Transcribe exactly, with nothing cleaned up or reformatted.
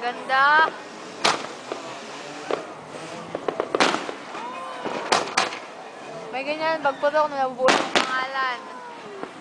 Ganda. May ganyan, pag putok na nabubuhay ng pangalan.